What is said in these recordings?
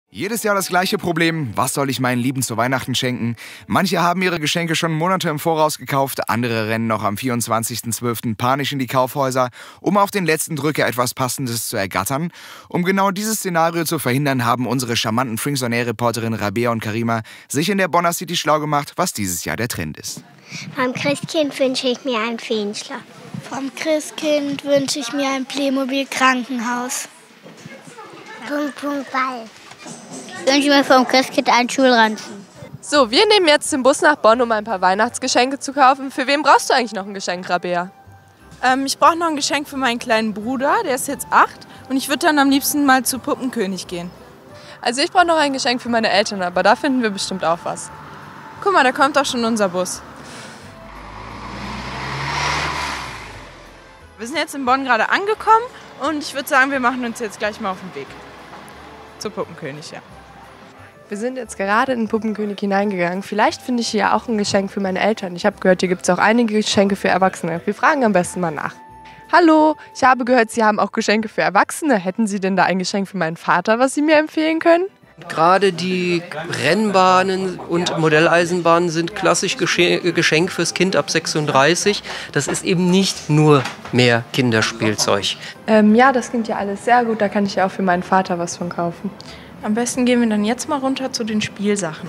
Jedes Jahr das gleiche Problem. Was soll ich meinen Lieben zu Weihnachten schenken? Manche haben ihre Geschenke schon Monate im Voraus gekauft, andere rennen noch am 24.12. panisch in die Kaufhäuser, um auf den letzten Drücker etwas Passendes zu ergattern. Um genau dieses Szenario zu verhindern, haben unsere charmanten Frings on Air Reporterin Rabea und Karima sich in der Bonner City schlau gemacht, was dieses Jahr der Trend ist. Vom Christkind wünsche ich mir einen Feenschlaf. Vom Christkind wünsche ich mir ein Playmobil-Krankenhaus. Ball. Ich wünsche mir vom Christkind einen Schulranzen. So, wir nehmen jetzt den Bus nach Bonn, um ein paar Weihnachtsgeschenke zu kaufen. Für wen brauchst du eigentlich noch ein Geschenk, Rabea? Ich brauche noch ein Geschenk für meinen kleinen Bruder, der ist jetzt 8. Und ich würde dann am liebsten mal zu Puppenkönig gehen. Also ich brauche noch ein Geschenk für meine Eltern, aber da finden wir bestimmt auch was. Guck mal, da kommt auch schon unser Bus. Wir sind jetzt in Bonn gerade angekommen und ich würde sagen, wir machen uns jetzt gleich mal auf den Weg. Zu Puppenkönig, ja. Wir sind jetzt gerade in den Puppenkönig hineingegangen. Vielleicht finde ich hier auch ein Geschenk für meine Eltern. Ich habe gehört, hier gibt es auch einige Geschenke für Erwachsene. Wir fragen am besten mal nach. Hallo, ich habe gehört, Sie haben auch Geschenke für Erwachsene. Hätten Sie denn da ein Geschenk für meinen Vater, was Sie mir empfehlen können? Gerade die Rennbahnen und Modelleisenbahnen sind klassisch Geschenk fürs Kind ab 36. Das ist eben nicht nur mehr Kinderspielzeug. Ja, das klingt ja alles sehr gut. Da kann ich ja auch für meinen Vater was von kaufen. Am besten gehen wir dann jetzt mal runter zu den Spielsachen.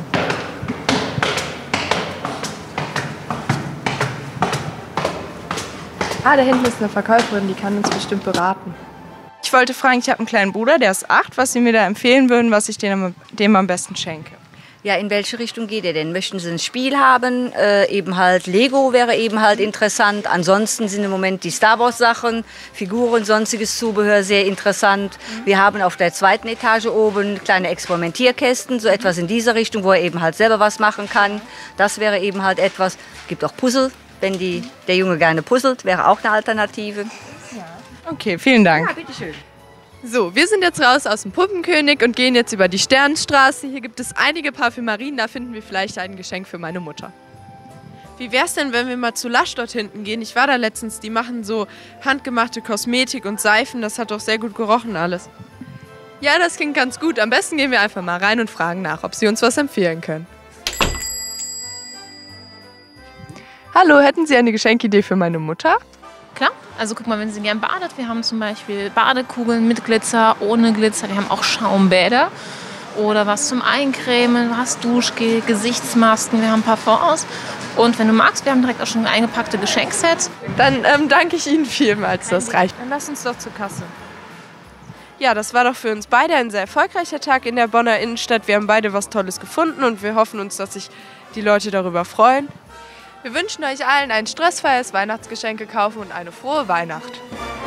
Da hinten ist eine Verkäuferin, die kann uns bestimmt beraten. Ich wollte fragen, ich habe einen kleinen Bruder, der ist 8, was Sie mir da empfehlen würden, was ich dem am besten schenke. Ja, in welche Richtung geht ihr denn? Möchten Sie ein Spiel haben? Eben halt Lego wäre eben halt interessant. Ansonsten sind im Moment die Star Wars Sachen, Figuren, sonstiges Zubehör sehr interessant. Wir haben auf der 2. Etage oben kleine Experimentierkästen, so etwas in dieser Richtung, wo er eben halt selber was machen kann. Das wäre eben halt etwas. Es gibt auch Puzzle, wenn der Junge gerne puzzelt, wäre auch eine Alternative. Okay, vielen Dank. Ja, bitteschön. So, wir sind jetzt raus aus dem Puppenkönig und gehen jetzt über die Sternenstraße. Hier gibt es einige Parfümerien, da finden wir vielleicht ein Geschenk für meine Mutter. Wie wär's denn, wenn wir mal zu Lush dort hinten gehen? Ich war da letztens, die machen so handgemachte Kosmetik und Seifen, das hat doch sehr gut gerochen alles. Ja, das klingt ganz gut. Am besten gehen wir einfach mal rein und fragen nach, ob sie uns was empfehlen können. Hallo, hätten Sie eine Geschenkidee für meine Mutter? Klar, also guck mal, wenn sie gern badet, wir haben zum Beispiel Badekugeln mit Glitzer, ohne Glitzer, wir haben auch Schaumbäder oder was zum Eincremen, was Duschgel, Gesichtsmasken, wir haben Parfums und wenn du magst, wir haben direkt auch schon eingepackte Geschenksets. Dann danke ich Ihnen vielmals, das reicht. Dann lass uns doch zur Kasse. Ja, das war doch für uns beide ein sehr erfolgreicher Tag in der Bonner Innenstadt. Wir haben beide was Tolles gefunden und wir hoffen uns, dass sich die Leute darüber freuen. Wir wünschen euch allen ein stressfreies Weihnachtsgeschenke kaufen und eine frohe Weihnacht.